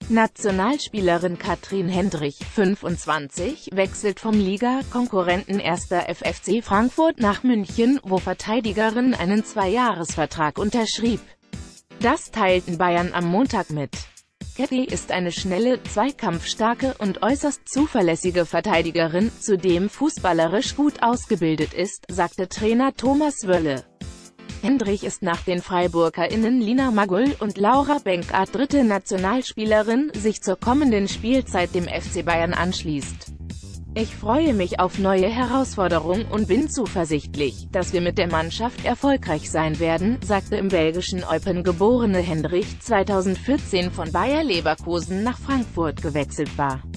Nationalspielerin Katrin Hendrich, 25, wechselt vom Liga-Konkurrenten 1. FFC Frankfurt nach München, wo Verteidigerin einen 2-Jahres-Vertrag unterschrieb. Das teilten Bayern am Montag mit. Kathy ist eine schnelle, zweikampfstarke und äußerst zuverlässige Verteidigerin, zudem fußballerisch gut ausgebildet ist, sagte Trainer Thomas Wölle. Hendrich ist nach den FreiburgerInnen Lina Magull und Laura Benkart dritte Nationalspielerin, sich zur kommenden Spielzeit dem FC Bayern anschließt. Ich freue mich auf neue Herausforderungen und bin zuversichtlich, dass wir mit der Mannschaft erfolgreich sein werden, sagte im belgischen Eupen geborene Hendrich 2014 von Bayer Leverkusen nach Frankfurt gewechselt war.